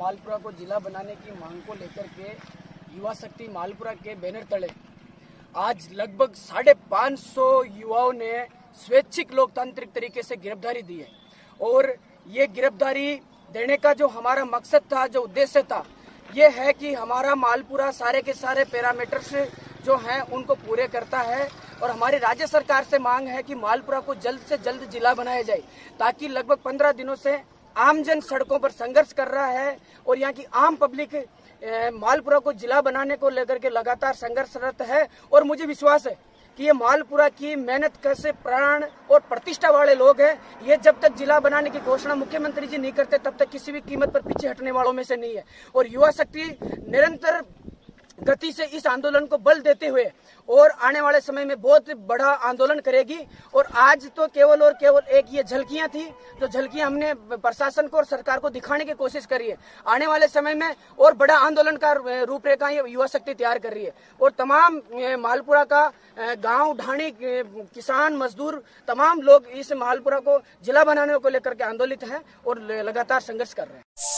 मालपुरा को जिला बनाने की मांग को लेकर के युवा शक्ति मालपुरा के बैनर तले आज लगभग 550 युवाओं ने स्वैच्छिक लोकतांत्रिक तरीके से गिरफ्तारी दी है। और ये गिरफ्तारी देने का जो हमारा मकसद था, जो उद्देश्य था, ये है कि हमारा मालपुरा सारे के सारे पैरामीटर्स जो हैं उनको पूरे करता है। और हमारी राज्य सरकार से मांग है कि मालपुरा को जल्द से जल्द जिला बनाया जाए, ताकि लगभग 15 दिनों से आमजन सड़कों पर संघर्ष कर रहा है और यहाँ की आम पब्लिक मालपुरा को जिला बनाने को लेकर के लगातार संघर्षरत है। और मुझे विश्वास है कि ये मालपुरा की मेहनत कैसे प्राण और प्रतिष्ठा वाले लोग हैं। ये जब तक जिला बनाने की घोषणा मुख्यमंत्री जी नहीं करते तब तक किसी भी कीमत पर पीछे हटने वालों में से नहीं है। और युवा शक्ति निरंतर गति से इस आंदोलन को बल देते हुए और आने वाले समय में बहुत बड़ा आंदोलन करेगी। और आज तो केवल और केवल एक ये झलकियां थी, जो झलकियां हमने प्रशासन को और सरकार को दिखाने की कोशिश करी है। आने वाले समय में और बड़ा आंदोलन का रूपरेखा ये युवा शक्ति तैयार कर रही है। और तमाम मालपुरा का गांव ढाणी किसान मजदूर तमाम लोग इस मालपुरा को जिला बनाने को लेकर के आंदोलित हैं और लगातार संघर्ष कर रहे हैं।